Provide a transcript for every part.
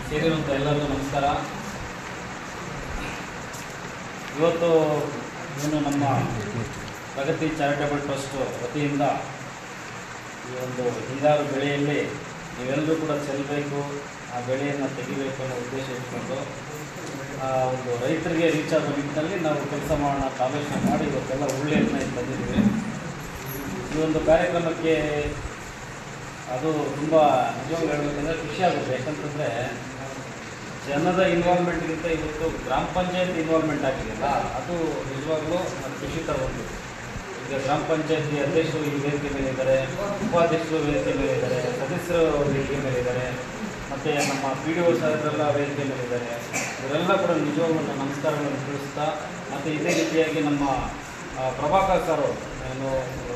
ಸೇರಿರುವಂಥ ಎಲ್ಲರಿಗೂ ನಮಸ್ಕಾರ. ಇವತ್ತು ಏನು ನಮ್ಮ ಪ್ರಗತಿ ಚಾರಿಟಬಲ್ ಟ್ರಸ್ಟ್ ವತಿಯಿಂದ ಈ ಒಂದು ಹಿಂಗಾರು ಬೆಳೆಯಲ್ಲಿ ನೀವೆಲ್ಲರೂ ಕೂಡ ಚೆಲ್ಲಬೇಕು, ಆ ಬೆಳೆಯನ್ನು ತೆಗಿಬೇಕು ಅನ್ನೋ ಉದ್ದೇಶ ಇಟ್ಕೊಂಡು ಒಂದು ರೈತರಿಗೆ ರೀಚ್ ಆಗೋ ನಿಟ್ಟಿನಲ್ಲಿ ನಾವು ಕೆಲಸ ಮಾಡೋಣ ಅಂತ ಆಲೋಚನೆ ಮಾಡಿ ಇವತ್ತೆಲ್ಲ ಉಳ್ಳೆಯನ್ನು ತಂದಿದ್ದೀವಿ. ಈ ಒಂದು ಕಾರ್ಯಕ್ರಮಕ್ಕೆ ಅದು ತುಂಬ ನಿಜವಾಗ್ಲೂ ಹೇಳಬೇಕಂದ್ರೆ ಖುಷಿ ಆಗುತ್ತೆ. ಯಾಕಂತಂದರೆ ಜನದ ಇನ್ವಾಲ್ವ್ಮೆಂಟ್ಗಿಂತ ಇವತ್ತು ಗ್ರಾಮ ಪಂಚಾಯತ್ ಇನ್ವಾಲ್ವ್ಮೆಂಟ್ ಆಗಿದೆಯಲ್ಲ, ಅದು ನಿಜವಾಗ್ಲೂ ಖುಷಿ ತರುವುದು. ಈಗ ಗ್ರಾಮ ಪಂಚಾಯತಿ ಅಧ್ಯಕ್ಷರು ಈ ವೇದಿಕೆ ಮೇಲೆ ಇದ್ದಾರೆ, ಉಪಾಧ್ಯಕ್ಷರು ವೇದಿಕೆ ಮೇಲೆ ಇದ್ದಾರೆ, ಸದಸ್ಯರು ವೇದಿಕೆ ಮೇಲೆ ಇದ್ದಾರೆ, ಮತ್ತು ನಮ್ಮ PDO ಸಾಹೇಬರೆಲ್ಲ ವೇದಿಕೆ ಮೇಲೆ ಇದ್ದಾರೆ. ಇವರೆಲ್ಲ ಕೂಡ ನಿಜವಾಗ್ಲೂ ನಮಸ್ಕಾರಗಳನ್ನು ತಿಳಿಸ್ತಾ, ಮತ್ತು ಇದೇ ರೀತಿಯಾಗಿ ನಮ್ಮ ಪ್ರಭಾಕರ್ ಸರ್ ಏನು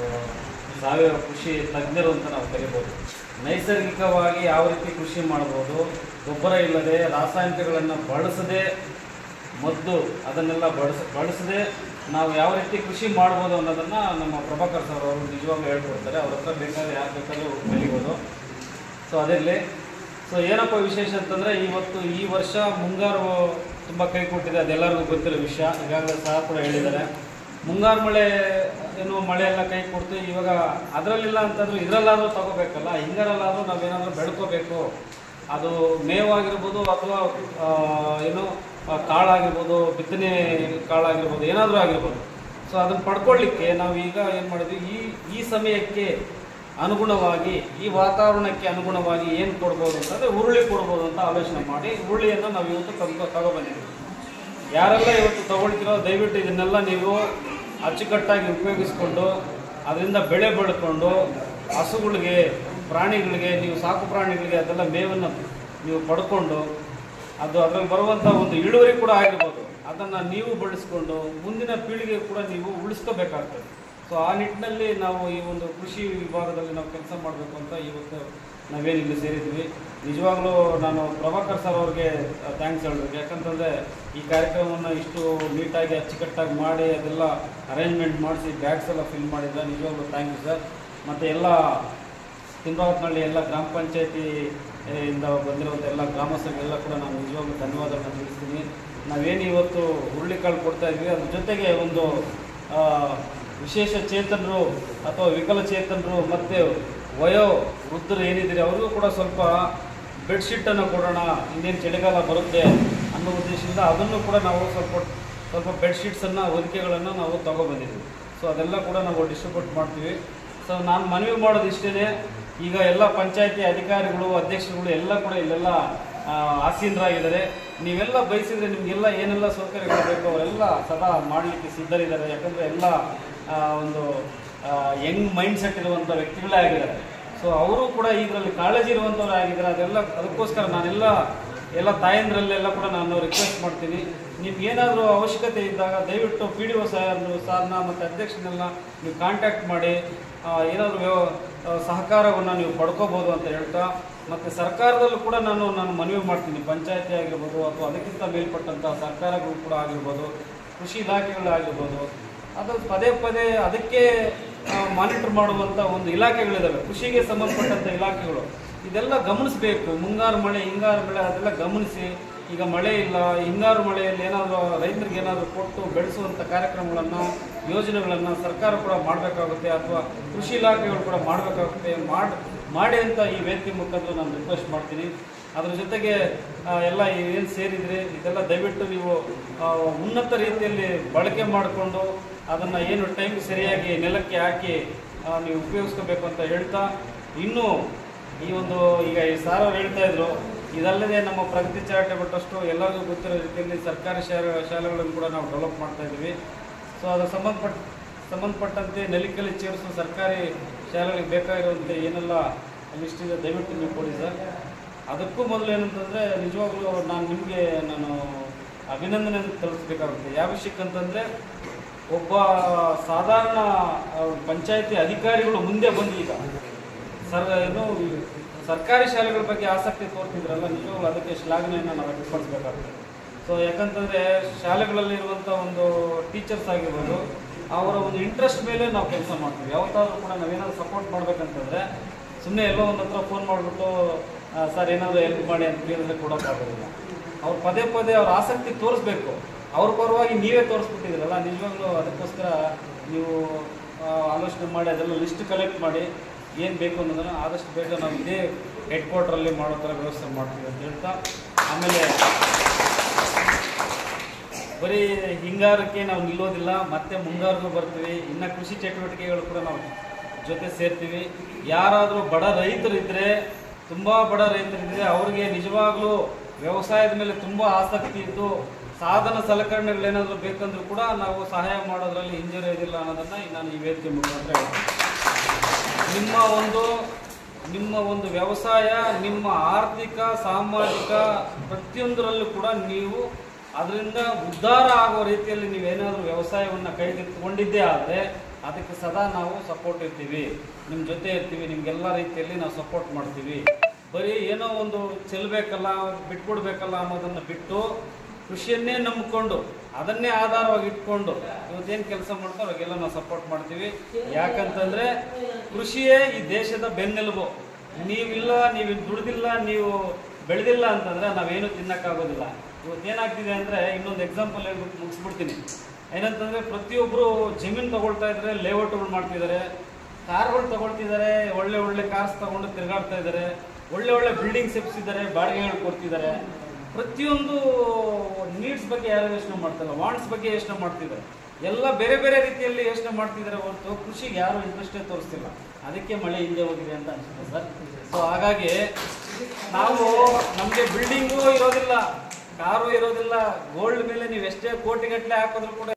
ಸಾವಯವ ಕೃಷಿ ತಜ್ಞರು ಅಂತ ನಾವು ಕರಿಬೋದು. ನೈಸರ್ಗಿಕವಾಗಿ ಯಾವ ರೀತಿ ಕೃಷಿ ಮಾಡ್ಬೋದು, ಗೊಬ್ಬರ ಇಲ್ಲದೆ ರಾಸಾಯನಿಕಗಳನ್ನು ಬಳಸದೆ, ಮದ್ದು ಅದನ್ನೆಲ್ಲ ಬಳಸದೆ ನಾವು ಯಾವ ರೀತಿ ಕೃಷಿ ಮಾಡ್ಬೋದು ಅನ್ನೋದನ್ನು ನಮ್ಮ ಪ್ರಭಾಕರ್ ಸರ್ ಅವರು ನಿಜವಾಗ್ಲೂ ಹೇಳ್ಕೊಡ್ತಾರೆ. ಅವ್ರ ಹತ್ರ ಬೇಕಾದ್ರೆ ಯಾರು ಬೇಕಾದ್ರೂ ಕಲಿಬೋದು. ಸೊ ಅದಿರಲಿ. ಸೊ ಏನಪ್ಪ ವಿಶೇಷ ಅಂತಂದರೆ, ಇವತ್ತು ಈ ವರ್ಷ ಮುಂಗಾರು ತುಂಬ ಕೈ ಕೊಟ್ಟಿದೆ, ಅದೆಲ್ಲರಿಗೂ ಗೊತ್ತಿರೋ ವಿಷಯ. ಈಗಾಗಲೇ ಸಹ ಕೂಡ ಹೇಳಿದ್ದಾರೆ. ಮುಂಗಾರು ಮಳೆ ಏನು ಮಳೆ ಎಲ್ಲ ಕೈ ಕೊಡ್ತು. ಇವಾಗ ಅದರಲ್ಲಿಲ್ಲ ಅಂತಂದ್ರೆ ಇದರಲ್ಲಾದರೂ ತಗೋಬೇಕಲ್ಲ, ಹಿಂಗಾರಲ್ಲಾದರೂ ನಾವೇನಾದರೂ ಬೆಳ್ಕೋಬೇಕು. ಅದು ಮೇವಾಗಿರ್ಬೋದು ಅಥವಾ ಏನು ಕಾಳಾಗಿರ್ಬೋದು, ಬಿತ್ತನೆ ಕಾಳಾಗಿರ್ಬೋದು, ಏನಾದರೂ ಆಗಿರ್ಬೋದು. ಸೊ ಅದನ್ನು ಪಡ್ಕೊಳ್ಳಿಕ್ಕೆ ನಾವು ಈಗ ಏನು ಮಾಡಿದ್ವಿ, ಈ ಸಮಯಕ್ಕೆ ಅನುಗುಣವಾಗಿ, ಈ ವಾತಾವರಣಕ್ಕೆ ಅನುಗುಣವಾಗಿ ಏನು ಕೊಡ್ಬೋದು ಅಂತಂದರೆ ಹುರುಳಿ ಕೊಡ್ಬೋದು ಅಂತ ಆಲೋಚನೆ ಮಾಡಿ ಹುರುಳಿಯನ್ನು ನಾವು ಇವತ್ತು ತಗೊಬಂದಿದ್ದೀವಿ. ಯಾರೆಲ್ಲ ಇವತ್ತು ತಗೊಳ್ತಿರೋ ದಯವಿಟ್ಟು ಇದನ್ನೆಲ್ಲ ನೀವು ಅಚ್ಚುಕಟ್ಟಾಗಿ ಉಪಯೋಗಿಸ್ಕೊಂಡು ಅದರಿಂದ ಬೆಳೆ ಬೆಳ್ಕೊಂಡು ಹಸುಗಳಿಗೆ, ಪ್ರಾಣಿಗಳಿಗೆ, ನೀವು ಸಾಕು ಪ್ರಾಣಿಗಳಿಗೆ ಅದೆಲ್ಲ ಮೇವನ್ನು ನೀವು ಪಡ್ಕೊಂಡು ಅದರಲ್ಲಿ ಬರುವಂಥ ಒಂದು ಇಳುವರಿ ಕೂಡ ಆಗಿರ್ಬೋದು, ಅದನ್ನು ನೀವು ಬಳಸ್ಕೊಂಡು ಮುಂದಿನ ಪೀಳಿಗೆ ಕೂಡ ನೀವು ಉಳಿಸ್ಕೋಬೇಕಾಗ್ತದೆ. ಸೊ ಆ ನಿಟ್ಟಿನಲ್ಲಿ ನಾವು ಈ ಒಂದು ಕೃಷಿ ವಿಭಾಗದಲ್ಲಿ ನಾವು ಕೆಲಸ ಮಾಡಬೇಕು ಅಂತ ಇವತ್ತು ನಾವೇನಿಲ್ಲಿ ಸೇರಿದ್ವಿ. ನಿಜವಾಗ್ಲೂ ನಾನು ಪ್ರಭಾಕರ್ ಸರ್ ಅವ್ರಿಗೆ ಥ್ಯಾಂಕ್ಸ್ ಹೇಳಬೇಕು. ಯಾಕಂತಂದರೆ ಈ ಕಾರ್ಯಕ್ರಮವನ್ನು ಇಷ್ಟು ನೀಟಾಗಿ ಅಚ್ಚುಕಟ್ಟಾಗಿ ಮಾಡಿ ಅದೆಲ್ಲ ಅರೇಂಜ್ಮೆಂಟ್ ಮಾಡಿಸಿ ಬ್ಯಾಗ್ಸ್ ಎಲ್ಲ ಫಿಲ್ ಮಾಡಿದ್ರೆ ನಿಜವಾಗ್ಲೂ ಥ್ಯಾಂಕ್ ಯು ಸರ್. ಮತ್ತು ಎಲ್ಲ ತಿಮ್ರಾವತ್ನಹಳ್ಳಿ ಎಲ್ಲ ಗ್ರಾಮ ಪಂಚಾಯತಿ ಇಂದ ಬಂದಿರುವಂಥ ಎಲ್ಲ ಗ್ರಾಮಸ್ಥರಿಗೆಲ್ಲ ಕೂಡ ನಾನು ನಿಜವಾಗ್ಲೂ ಧನ್ಯವಾದಗಳನ್ನು ತಿಳಿಸ್ತೀನಿ. ನಾವೇನು ಇವತ್ತು ಹುರುಳಿಕಾಳು ಕೊಡ್ತಾ ಇದ್ವಿ, ಅದ್ರ ಜೊತೆಗೆ ಒಂದು ವಿಶೇಷ ಚೇತನರು ಅಥವಾ ವಿಕಲಚೇತನರು ಮತ್ತು ವಯೋ ವೃದ್ಧರು ಏನಿದ್ದೀರಿ ಅವ್ರಿಗೂ ಕೂಡ ಸ್ವಲ್ಪ ಬೆಡ್ಶೀಟನ್ನು ಕೊಡೋಣ, ಇನ್ನೇನು ಚಳಿಗಾಲ ಬರುತ್ತೆ ಅನ್ನೋ ಉದ್ದೇಶದಿಂದ ಅದನ್ನು ಕೂಡ ನಾವು ಸ್ವಲ್ಪ ಬೆಡ್ಶೀಟ್ಸನ್ನು, ಹೊದಿಕೆಗಳನ್ನು ನಾವು ತೊಗೊಬಂದಿದ್ದೀವಿ. ಸೊ ಅದೆಲ್ಲ ಕೂಡ ನಾವು ಡಿಸ್ಟ್ರಿಬ್ಯೂಟ್ ಮಾಡ್ತೀವಿ. ಸೊ ನಾನು ಮನವಿ ಮಾಡೋದು ಇಷ್ಟೇ, ಈಗ ಎಲ್ಲ ಪಂಚಾಯತಿ ಅಧಿಕಾರಿಗಳು, ಅಧ್ಯಕ್ಷರುಗಳು ಎಲ್ಲ ಕೂಡ ಇಲ್ಲೆಲ್ಲ ಆಸೀನರಾಗಿದ್ದಾರೆ. ನೀವೆಲ್ಲ ಬಯಸಿದರೆ ನಿಮಗೆಲ್ಲ ಏನೆಲ್ಲ ಸೌಕರ್ಯಗಳು ಬೇಕು ಅವರೆಲ್ಲ ಸದಾ ಮಾಡಲಿಕ್ಕೆ ಸಿದ್ಧರಿದ್ದಾರೆ. ಯಾಕಂದರೆ ಎಲ್ಲ ಒಂದು ಯಂಗ್ ಮೈಂಡ್ ಸೆಟ್ ಇರುವಂಥ ವ್ಯಕ್ತಿಗಳೇ ಆಗಿದ್ದಾರೆ. ಸೊ ಅವರು ಕೂಡ ಇದರಲ್ಲಿ ಕಾಳಜಿ ಇರುವಂಥವ್ರು ಆಗಿದ್ದಾರೆ. ಅದಕ್ಕೋಸ್ಕರ ಎಲ್ಲ ತಾಯಂದ್ರಲ್ಲೆಲ್ಲ ಕೂಡ ನಾನು ರಿಕ್ವೆಸ್ಟ್ ಮಾಡ್ತೀನಿ, ನಿಮ್ಗೇನಾದರೂ ಅವಶ್ಯಕತೆ ಇದ್ದಾಗ ದಯವಿಟ್ಟು PDO ಸಾರ್ನ ಮತ್ತು ಅಧ್ಯಕ್ಷನೆಲ್ಲ ನೀವು ಕಾಂಟ್ಯಾಕ್ಟ್ ಮಾಡಿ ಏನಾದರೂ ಸಹಕಾರವನ್ನು ನೀವು ಪಡ್ಕೋಬೋದು ಅಂತ ಹೇಳ್ತಾ, ಮತ್ತು ಸರ್ಕಾರದಲ್ಲೂ ಕೂಡ ನಾನು ಮನವಿ ಮಾಡ್ತೀನಿ, ಪಂಚಾಯತಿ ಆಗಿರ್ಬೋದು ಅಥವಾ ಅದಕ್ಕಿಂತ ಮೇಲ್ಪಟ್ಟಂಥ ಸರ್ಕಾರಗಳು ಕೂಡ ಆಗಿರ್ಬೋದು, ಕೃಷಿ ಇಲಾಖೆಗಳಾಗಿರ್ಬೋದು, ಅದು ಪದೇ ಪದೇ ಅದಕ್ಕೆ ಮಾನಿಟರ್ ಮಾಡುವಂಥ ಒಂದು ಇಲಾಖೆಗಳಿದ್ದಾವೆ, ಕೃಷಿಗೆ ಸಂಬಂಧಪಟ್ಟಂಥ ಇಲಾಖೆಗಳು. ಇದೆಲ್ಲ ಗಮನಿಸಬೇಕು. ಮುಂಗಾರು ಮಳೆ, ಹಿಂಗಾರು ಮಳೆ ಅದೆಲ್ಲ ಗಮನಿಸಿ, ಈಗ ಮಳೆ ಇಲ್ಲ, ಹಿಂಗಾರು ಮಳೆಯಲ್ಲಿ ಏನಾದರೂ ರೈತರಿಗೆ ಏನಾದರೂ ಕೊಟ್ಟು ಬೆಳೆಸುವಂಥ ಕಾರ್ಯಕ್ರಮಗಳನ್ನು, ಯೋಜನೆಗಳನ್ನು ಸರ್ಕಾರ ಕೂಡ ಮಾಡಬೇಕಾಗುತ್ತೆ, ಅಥವಾ ಕೃಷಿ ಇಲಾಖೆಗಳು ಕೂಡ ಮಾಡಬೇಕಾಗುತ್ತೆ. ಮಾಡಿ ಅಂತ ಈ ವೇದಿಕೆ ಮುಖಾಂತರ ನಾನು ರಿಕ್ವೆಸ್ಟ್ ಮಾಡ್ತೀನಿ. ಅದರ ಜೊತೆಗೆ ಎಲ್ಲ ಏನು ಸೇರಿದರೆ ಇದೆಲ್ಲ ದಯವಿಟ್ಟು ನೀವು ಉನ್ನತ ರೀತಿಯಲ್ಲಿ ಬಳಕೆ ಮಾಡಿಕೊಂಡು ಅದನ್ನು ಏನು ಟೈಮ್ ಸರಿಯಾಗಿ ನೆಲಕ್ಕೆ ಹಾಕಿ ನೀವು ಉಪಯೋಗಿಸ್ಕೋಬೇಕು ಅಂತ ಹೇಳ್ತಾ, ಇನ್ನೂ ಈ ಒಂದು ಈಗ ಈ ಸಾರ್ ಅವ್ರು ಹೇಳ್ತಾ ಇದ್ರು, ಇದಲ್ಲದೆ ನಮ್ಮ ಪ್ರಗತಿ ಚಾರಿಟಬಲ್ ಟ್ರಸ್ಟು ಎಲ್ಲರಿಗೂ ಗೊತ್ತಿರೋ ರೀತಿಯಲ್ಲಿ ಸರ್ಕಾರಿ ಶಾಲೆಗಳನ್ನು ಕೂಡ ನಾವು ಡೆವಲಪ್ ಮಾಡ್ತಾ ಇದ್ದೀವಿ. ಸೊ ಅದರ ಸಂಬಂಧಪಟ್ಟಂತೆ ನೆಲಿಕಲ್ಲಿ ಸೇರಿಸೋ ಸರ್ಕಾರಿ ಶಾಲೆಗಳಿಗೆ ಬೇಕಾಗಿರುವಂತೆ ಏನೆಲ್ಲ ಲಿಸ್ಟಿದೆ ದಯವಿಟ್ಟು ನೀವು ಕೊಡಿ ಸರ್. ಅದಕ್ಕೂ ಮೊದಲು ಏನಂತಂದರೆ ನಿಜವಾಗ್ಲೂ ನಿಮಗೆ ಅಭಿನಂದನೆ ತಿಳಿಸ್ಬೇಕಾಗುತ್ತೆ. ಯಾವ ವಿಷಯಕ್ಕಂತಂದರೆ, ಒಬ್ಬ ಸಾಧಾರಣ ಪಂಚಾಯತಿ ಅಧಿಕಾರಿಗಳು ಮುಂದೆ ಬಂದು ಈಗ ಸರ್ಕಾರಿ ಶಾಲೆಗಳ ಬಗ್ಗೆ ಆಸಕ್ತಿ ತೋರ್ತಿದ್ರಲ್ಲ, ನಿಜವಾಗ್ಲೂ ಅದಕ್ಕೆ ಶ್ಲಾಘನೆಯನ್ನು ನಾವು ವ್ಯಕ್ತಪಡಿಸಬೇಕಾಗುತ್ತೆ. ಸೊ ಯಾಕಂತಂದರೆ ಶಾಲೆಗಳಲ್ಲಿರುವಂಥ ಒಂದು ಟೀಚರ್ಸ್ ಆಗಿರ್ಬೋದು, ಅವರ ಒಂದು ಇಂಟ್ರೆಸ್ಟ್ ಮೇಲೆ ನಾವು ಕೆಲಸ ಮಾಡ್ತೀವಿ. ಯಾವತ್ತಾದ್ರೂ ಕೂಡ ನಾವೇನಾದ್ರು ಸಪೋರ್ಟ್ ಮಾಡಬೇಕಂತಂದರೆ ಸುಮ್ಮನೆ ಎಲ್ಲೋ ಒಂದು ಹತ್ರ ಫೋನ್ ಮಾಡಿಬಿಟ್ಟು ಸರ್ ಏನಾದರೂ ಹೆಲ್ಪ್ ಮಾಡಿ ಅಂತ ಕೇಳಿದ್ರೆ ಕೊಡೋಕ್ಕಾಗೋದಿಲ್ಲ. ಅವ್ರು ಪದೇ ಪದೇ ಅವ್ರ ಆಸಕ್ತಿ ತೋರಿಸ್ಬೇಕು. ಅವ್ರ ಪರವಾಗಿ ನೀವೇ ತೋರಿಸ್ಬಿಟ್ಟಿದ್ರಲ್ಲ, ನಿಜವಾಗ್ಲೂ ಅದಕ್ಕೋಸ್ಕರ ನೀವು ಆಲೋಚನೆ ಮಾಡಿ ಅದೆಲ್ಲ ಲಿಸ್ಟ್ ಕಲೆಕ್ಟ್ ಮಾಡಿ ಏನು ಬೇಕು ಅನ್ನೋದನ್ನು ಆದಷ್ಟು ಬೇಗ ನಾವು ಇದೇ ಹೆಡ್ ಕ್ವಾರ್ಟ್ರಲ್ಲಿ ಮಾಡೋ ಥರ ವ್ಯವಸ್ಥೆ ಮಾಡ್ತೀವಿ ಅಂತ ಹೇಳ್ತಾ, ಆಮೇಲೆ ಬರೀ ಹಿಂಗಾರಕ್ಕೆ ನಾವು ನಿಲ್ಲೋದಿಲ್ಲ, ಮತ್ತೆ ಮುಂಗಾರಿಗೂ ಬರ್ತೀವಿ. ಇನ್ನು ಕೃಷಿ ಚಟುವಟಿಕೆಗಳು ಕೂಡ ನಾವು ಜೊತೆ ಸೇರ್ತೀವಿ. ಯಾರಾದರೂ ಬಡ ರೈತರಿದ್ದರೆ, ತುಂಬ ಬಡ ರೈತರಿದ್ದರೆ, ಅವ್ರಿಗೆ ನಿಜವಾಗ್ಲೂ ವ್ಯವಸಾಯದ ಮೇಲೆ ತುಂಬ ಆಸಕ್ತಿ ಇದ್ದು ಸಾಧನ ಸಲಕರಣೆಗಳೇನಾದರೂ ಬೇಕಂದ್ರೂ ಕೂಡ ನಾವು ಸಹಾಯ ಮಾಡೋದ್ರಲ್ಲಿ ಹಿಂಜರಿಯೋದಿಲ್ಲ ಅನ್ನೋದನ್ನು ನಾನು ಈ ವೇದಿಕೆ ಮುಖಾಂತರ ಹೇಳ್ತೀನಿ. ನಿಮ್ಮ ಒಂದು ವ್ಯವಸಾಯ, ನಿಮ್ಮ ಆರ್ಥಿಕ, ಸಾಮಾಜಿಕ ಪ್ರತಿಯೊಂದರಲ್ಲೂ ಕೂಡ ನೀವು ಅದರಿಂದ ಉದ್ಧಾರ ಆಗೋ ರೀತಿಯಲ್ಲಿ ನೀವೇನಾದರೂ ವ್ಯವಸಾಯವನ್ನು ಕೈಗೆತ್ತಿಕೊಂಡಿದ್ದೇ ಆದರೆ ಅದಕ್ಕೆ ಸದಾ ನಾವು ಸಪೋರ್ಟ್ ಇರ್ತೀವಿ, ನಿಮ್ಮ ಜೊತೆ ಇರ್ತೀವಿ, ನಿಮಗೆಲ್ಲ ರೀತಿಯಲ್ಲಿ ನಾವು ಸಪೋರ್ಟ್ ಮಾಡ್ತೀವಿ. ಬರೀ ಏನೋ ಒಂದು ಚೆಲ್ಲಬೇಕಲ್ಲ, ಬಿಟ್ಕೊಡ್ಬೇಕಲ್ಲ ಅನ್ನೋದನ್ನು ಬಿಟ್ಟು ಕೃಷಿಯನ್ನೇ ನಂಬಿಕೊಂಡು ಅದನ್ನೇ ಆಧಾರವಾಗಿ ಇಟ್ಕೊಂಡು ಇವತ್ತೇನು ಕೆಲಸ ಮಾಡ್ತಾರೋ ಅವಾಗೆಲ್ಲ ನಾವು ಸಪೋರ್ಟ್ ಮಾಡ್ತೀವಿ. ಯಾಕಂತಂದರೆ ಕೃಷಿಯೇ ಈ ದೇಶದ ಬೆನ್ನೆಲುಬು. ನೀವಿಲ್ಲ, ನೀವು ದುಡ್ದಿಲ್ಲ, ನೀವು ಬೆಳೆದಿಲ್ಲ ಅಂತಂದರೆ ನಾವೇನು ತಿನ್ನೋಕ್ಕಾಗೋದಿಲ್ಲ. ಇವತ್ತೇನಾಗ್ತಿದೆ ಅಂದರೆ, ಇನ್ನೊಂದು ಎಕ್ಸಾಂಪಲ್ ಹೇಳ್ಬಿಟ್ಟು ಮುಗಿಸ್ಬಿಡ್ತೀನಿ. ಏನಂತಂದರೆ, ಪ್ರತಿಯೊಬ್ಬರು ಜಮೀನು ತೊಗೊಳ್ತಾ ಇದ್ದಾರೆ, ಲೇಔಟ್ಗಳು ಮಾಡ್ತಿದ್ದಾರೆ, ಕಾರ್ಗಳು ತೊಗೊಳ್ತಿದ್ದಾರೆ, ಒಳ್ಳೆ ಕಾರ್ಸ್ ತೊಗೊಂಡು ತಿರುಗಾಡ್ತಾ ಇದ್ದಾರೆ, ಒಳ್ಳೆ ಬಿಲ್ಡಿಂಗ್ಸ್ ಎಬ್ಸಿದ್ದಾರೆ, ಬಾಡಿಗೆಗಳು ಕೊಡ್ತಿದ್ದಾರೆ. ಪ್ರತಿಯೊಂದು ನೀಡ್ಸ್ ಬಗ್ಗೆ ಯಾರು ಯೋಚನೆ ಮಾಡ್ತಿಲ್ಲ, ವಾಂಟ್ಸ್ ಬಗ್ಗೆ ಯೋಚನೆ ಮಾಡ್ತಿದ್ದಾರೆ. ಎಲ್ಲ ಬೇರೆ ಬೇರೆ ರೀತಿಯಲ್ಲಿ ಯೋಚನೆ ಮಾಡ್ತಿದ್ದಾರೆ ಹೊರತು ಕೃಷಿಗೆ ಯಾರು ಇಂಟ್ರೆಸ್ಟೇ ತೋರಿಸ್ತಿಲ್ಲ. ಅದಕ್ಕೆ ಮಳೆ ಹಿಂದೆ ಹೋಗಿದೆ ಅಂತ ಅನಿಸುತ್ತೆ ಸರ್. ಸೊ ಹಾಗಾಗಿ ನಾವು, ನಮಗೆ ಬಿಲ್ಡಿಂಗು ಇರೋದಿಲ್ಲ, ಕಾರು ಇರೋದಿಲ್ಲ, ಗೋಲ್ಡ್ ಮೇಲೆ ನೀವು ಎಷ್ಟೇ ಕೋಟಿಗಟ್ಟಲೆ ಹಾಕಿದ್ರು ಕೂಡ